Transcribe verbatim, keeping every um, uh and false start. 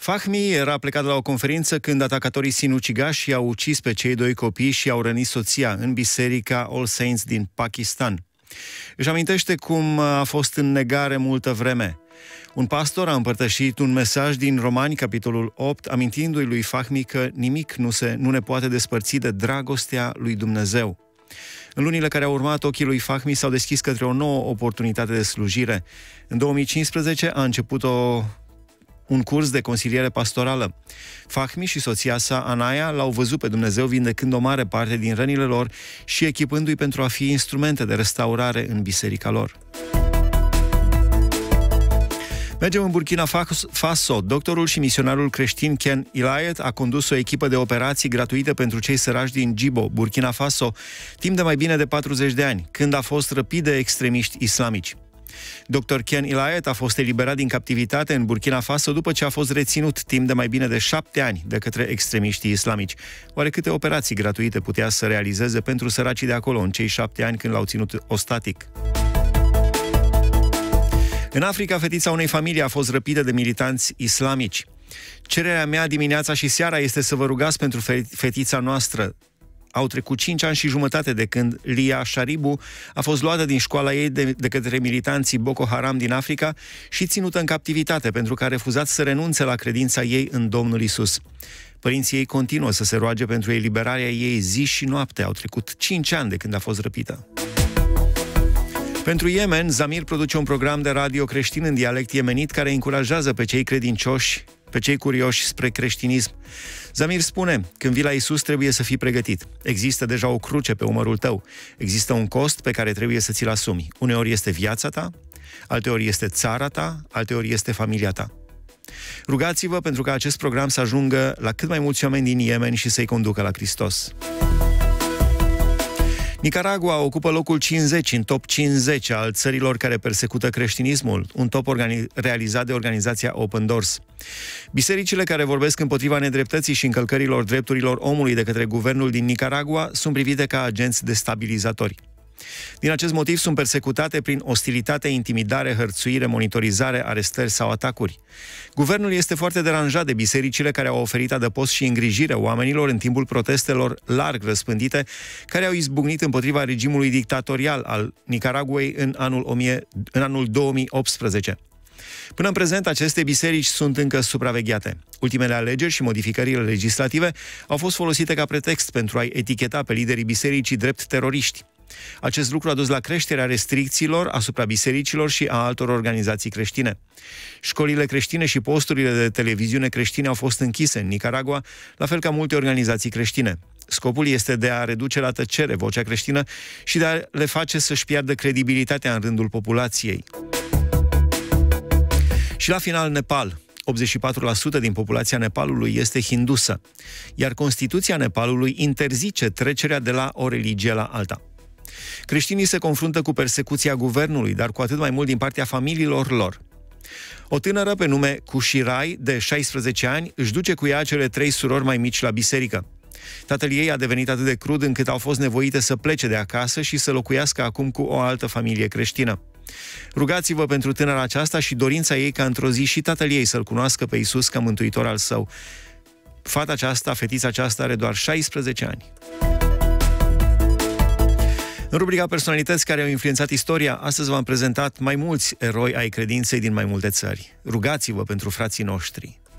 Fahmi era plecat la o conferință când atacatorii sinucigași i-au ucis pe cei doi copii și i-au rănit soția în biserica All Saints din Pakistan. Își amintește cum a fost în negare multă vreme. Un pastor a împărtășit un mesaj din Romani, capitolul opt, amintindu-i lui Fahmi că nimic nu, se, nu ne poate despărți de dragostea lui Dumnezeu. În lunile care au urmat, ochii lui Fahmi s-au deschis către o nouă oportunitate de slujire. În două mii cincisprezece a început o, un curs de consiliere pastorală. Fahmi și soția sa, Anaya, l-au văzut pe Dumnezeu vindecând o mare parte din rănile lor și echipându-i pentru a fi instrumente de restaurare în biserica lor. Mergem în Burkina Faso. Doctorul și misionarul creștin Ken Ilayet a condus o echipă de operații gratuite pentru cei săraci din Djibo, Burkina Faso, timp de mai bine de patruzeci de ani, când a fost răpit de extremiști islamici. doctor Ken Ilayet a fost eliberat din captivitate în Burkina Faso după ce a fost reținut timp de mai bine de șapte ani de către extremiștii islamici. Oare câte operații gratuite putea să realizeze pentru săracii de acolo în cei șapte ani când l-au ținut ostatic? În Africa, fetița unei familii a fost răpită de militanți islamici. Cererea mea dimineața și seara este să vă rugați pentru fetița noastră. Au trecut cinci ani și jumătate de când Lia Sharibu a fost luată din școala ei de, de către militanții Boko Haram din Africa și ținută în captivitate pentru că a refuzat să renunțe la credința ei în Domnul Isus. Părinții ei continuă să se roage pentru eliberarea ei zi și noapte. Au trecut cinci ani de când a fost răpită. Pentru Yemen, Zamir produce un program de radio creștin în dialect yemenit care încurajează pe cei credincioși, pe cei curioși spre creștinism. Zamir spune, când vii la Isus trebuie să fii pregătit. Există deja o cruce pe umărul tău. Există un cost pe care trebuie să ți-l asumi. Uneori este viața ta, alteori este țara ta, alteori este familia ta. Rugați-vă pentru ca acest program să ajungă la cât mai mulți oameni din Yemen și să-i conducă la Hristos. Nicaragua ocupă locul cincizeci în top cincizeci al țărilor care persecută creștinismul, un top realizat de organizația Open Doors. Bisericile care vorbesc împotriva nedreptății și încălcărilor drepturilor omului de către guvernul din Nicaragua sunt privite ca agenți destabilizatori. Din acest motiv sunt persecutate prin ostilitate, intimidare, hărțuire, monitorizare, arestări sau atacuri. Guvernul este foarte deranjat de bisericile care au oferit adăpost și îngrijire oamenilor în timpul protestelor larg răspândite care au izbucnit împotriva regimului dictatorial al Nicaraguei în anul, o mie, în anul două mii optsprezece. Până în prezent, aceste biserici sunt încă supravegheate. Ultimele alegeri și modificările legislative au fost folosite ca pretext pentru a-i eticheta pe liderii bisericii drept teroriști. Acest lucru a dus la creșterea restricțiilor asupra bisericilor și a altor organizații creștine. Școlile creștine și posturile de televiziune creștine au fost închise în Nicaragua, la fel ca multe organizații creștine. Scopul este de a reduce la tăcere vocea creștină și de a le face să-și piardă credibilitatea în rândul populației. Și la final, Nepal. optzeci și patru la sută din populația Nepalului este hindusă, iar Constituția Nepalului interzice trecerea de la o religie la alta. Creștinii se confruntă cu persecuția guvernului, dar cu atât mai mult din partea familiilor lor. O tânără pe nume Kushirai, de șaisprezece ani, își duce cu ea cele trei surori mai mici la biserică. Tatăl ei a devenit atât de crud încât au fost nevoite să plece de acasă și să locuiască acum cu o altă familie creștină. Rugați-vă pentru tânăra aceasta și dorința ei ca într-o zi și tatăl ei să-L cunoască pe Iisus ca mântuitor al său. Fata aceasta, fetița aceasta, are doar șaisprezece ani. În rubrica Personalități care au influențat istoria, astăzi v-am prezentat mai mulți eroi ai credinței din mai multe țări. Rugați-vă pentru frații noștri.